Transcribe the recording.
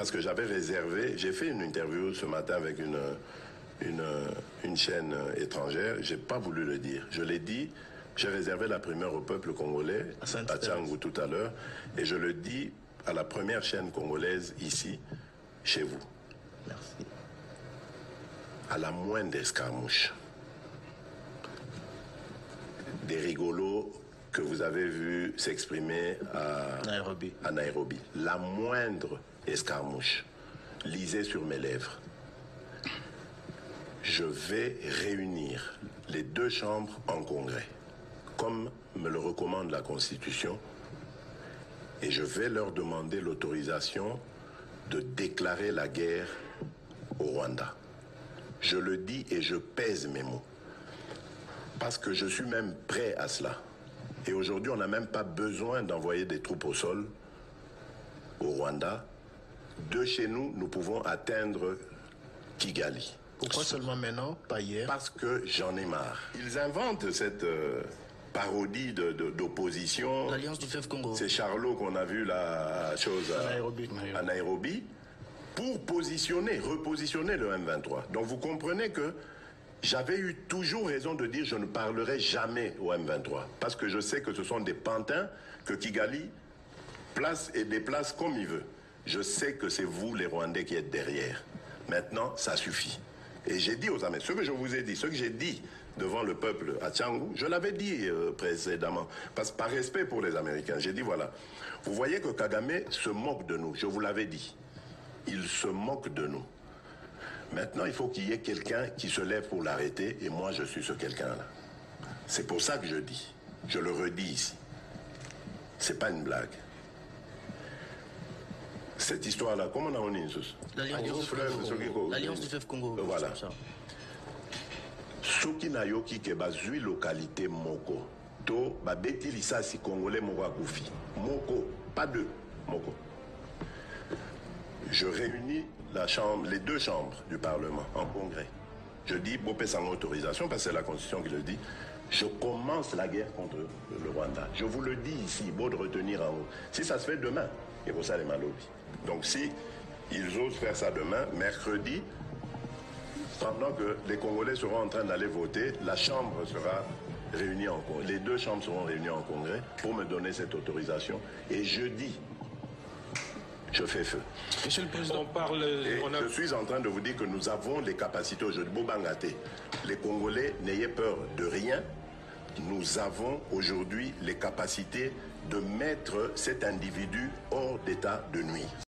parce que j'avais réservé, j'ai fait une interview ce matin avec une chaîne étrangère, j'ai pas voulu le dire. Je l'ai dit, j'ai réservé la primeur au peuple congolais, à Tchangou tout à l'heure, et je le dis à la première chaîne congolaise ici, chez vous. Merci. À la moindre escarmouche, des rigolos que vous avez vus s'exprimer à Nairobi. La moindre escarmouche, lisez sur mes lèvres. Je vais réunir les deux chambres en congrès, comme me le recommande la Constitution, et je vais leur demander l'autorisation de déclarer la guerre au Rwanda. Je le dis et je pèse mes mots, parce que je suis même prêt à cela. Et aujourd'hui, on n'a même pas besoin d'envoyer des troupes au sol au Rwanda. De chez nous, nous pouvons atteindre Kigali. Pourquoi seulement maintenant, pas hier? Parce que j'en ai marre. Ils inventent cette parodie d'opposition. L'Alliance du fleuve Congo. C'est Charlot qu'on a vu la chose à Nairobi pour repositionner le M23. Donc vous comprenez que j'avais eu toujours raison de dire je ne parlerai jamais au M23. Parce que je sais que ce sont des pantins que Kigali place et déplace comme il veut. Je sais que c'est vous les Rwandais qui êtes derrière. Maintenant, ça suffit. Et j'ai dit aux Américains, ce que je vous ai dit, ce que j'ai dit devant le peuple à Tchangou, je l'avais dit précédemment, parce que par respect pour les Américains, j'ai dit voilà, vous voyez que Kagame se moque de nous, je vous l'avais dit, il se moque de nous. Maintenant, il faut qu'il y ait quelqu'un qui se lève pour l'arrêter, et moi je suis ce quelqu'un-là. C'est pour ça que je dis, je le redis ici, c'est pas une blague. Cette histoire-là, comment on a dit l'Alliance du fleuve Congo. Voilà. Soki na yoki ke bazui localité moko. To babeti lisasi congolais moko akufi. Moko, pas deux, moko. Je réunis les deux chambres du Parlement en congrès. Je dis, Bopé sans autorisation, parce que c'est la Constitution qui le dit, je commence la guerre contre le Rwanda. Je vous le dis ici, beau de retenir en haut. Si ça se fait demain, et pour ça les malobis. Donc si ils osent faire ça demain, mercredi, pendant que les Congolais seront en train d'aller voter, la Chambre sera réunie en congrès. Les deux chambres seront réunies en congrès pour me donner cette autorisation. Et jeudi, je fais feu. Monsieur le Président, je suis en train de vous dire que nous avons les capacités aujourd'hui. Bobangate, les Congolais, n'ayez peur de rien. Nous avons aujourd'hui les capacités de mettre cet individu hors d'état de nuire.